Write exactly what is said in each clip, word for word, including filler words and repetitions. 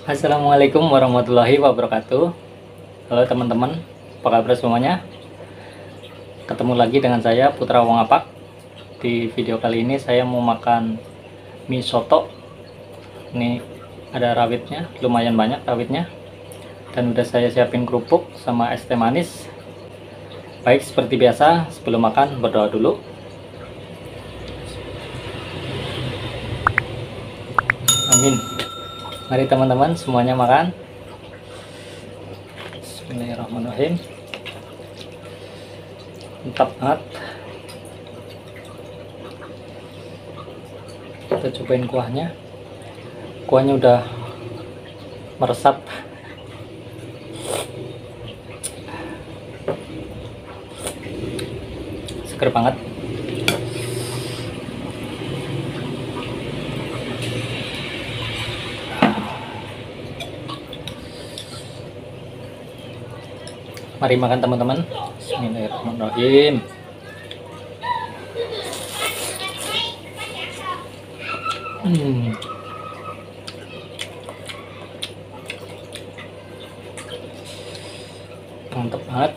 Assalamualaikum warahmatullahi wabarakatuh. Halo teman-teman, apa kabar semuanya? Ketemu lagi dengan saya Putra Wongapak. Di video kali ini saya mau makan mie soto. Ini ada rawitnya, lumayan banyak rawitnya. Dan udah saya siapin kerupuk sama es teh manis. Baik, seperti biasa sebelum makan berdoa dulu. Amin. Mari teman-teman semuanya makan. Bismillahirrahmanirrahim. Mantap banget. Kita cobain kuahnya. Kuahnya udah meresap. Seger banget. Mari makan teman-teman. Bismillahirrahmanirrahim. Hmm. Mantap banget.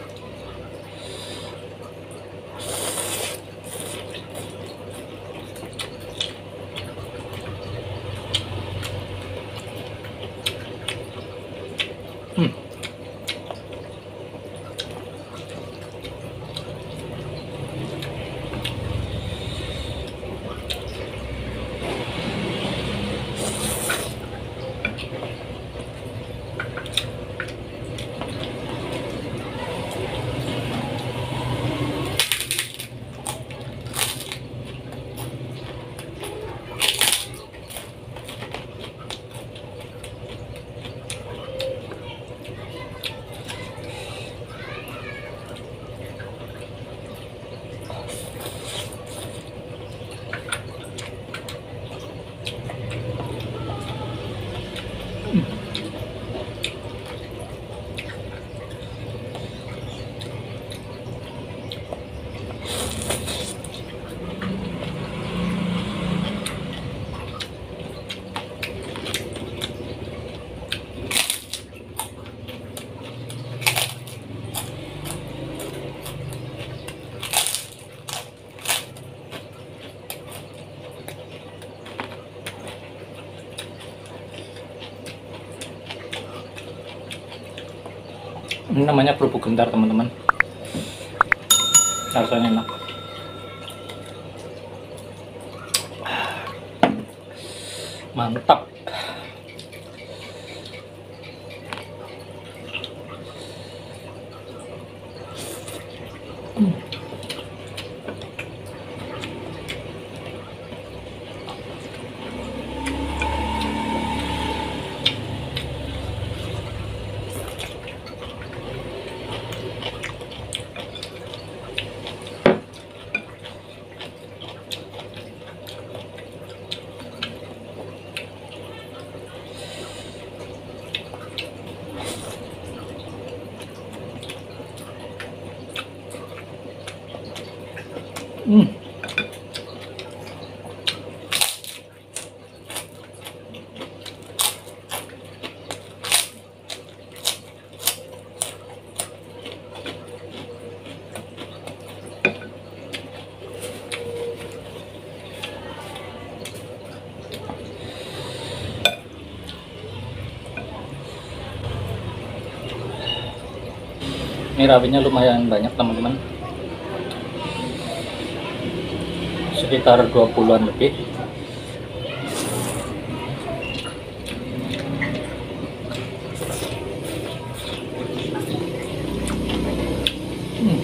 Hmm. Ini namanya kerupuk gentar teman-teman. Rasanya enak. Mantap. Hmm. Hmm. Ini rawitnya lumayan banyak teman-teman. Sekitar dua puluhan lebih. Hmm.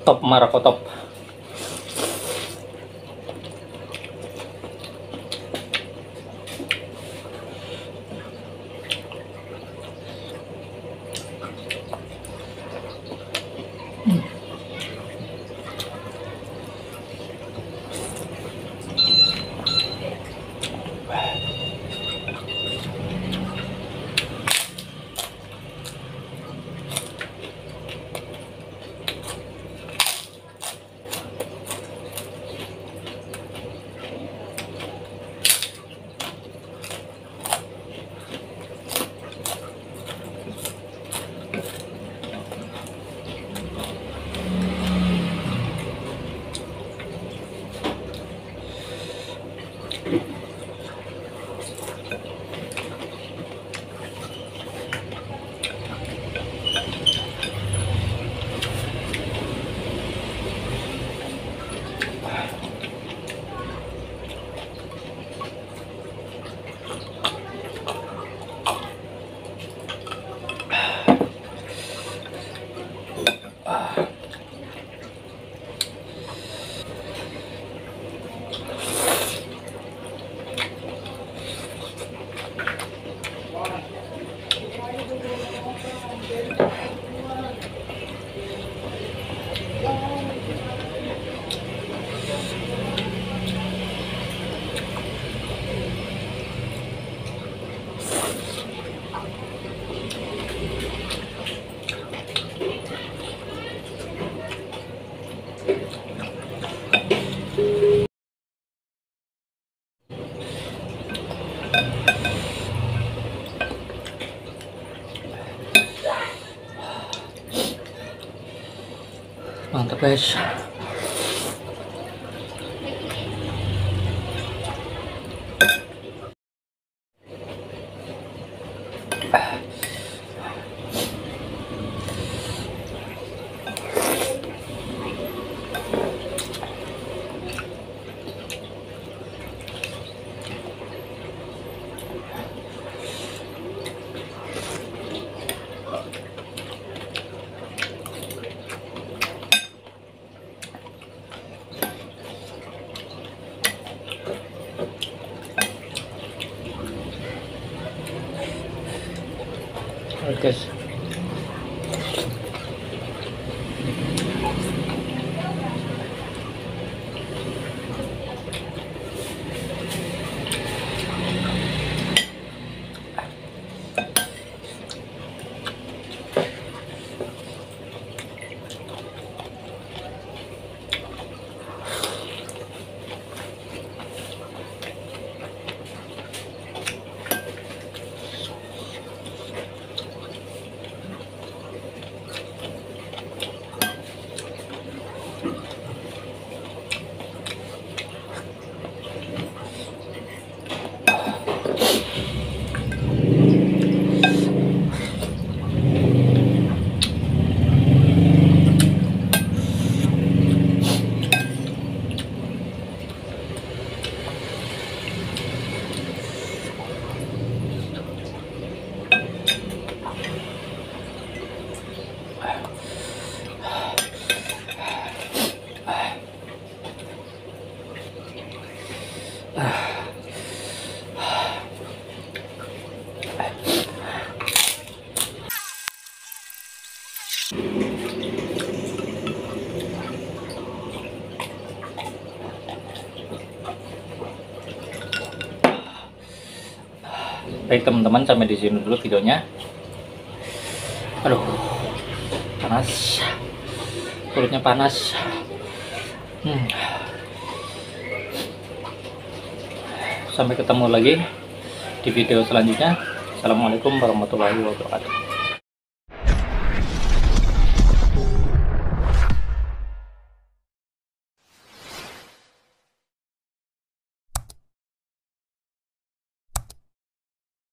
top marakotop. Hmm. Mantap guys. Oke guys. Baik teman-teman, sampai di sini dulu videonya. Aduh, panas, perutnya panas. Hmm. Sampai ketemu lagi di video selanjutnya. Assalamualaikum warahmatullahi wabarakatuh.